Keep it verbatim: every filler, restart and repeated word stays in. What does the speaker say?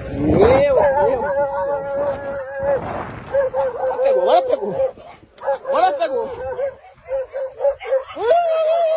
Meu Deus do céu. Agora pegou, agora pegou. Agora pegou.